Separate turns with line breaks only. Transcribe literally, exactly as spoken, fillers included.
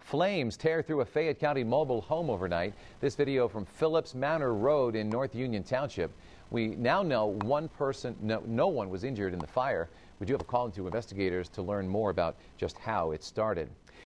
Flames tear through a Fayette County mobile home overnight. This video from Phillips Manor Road in North Union Township. We now know one person, no, no one was injured in the fire. We do have a call to investigators to learn more about just how it started.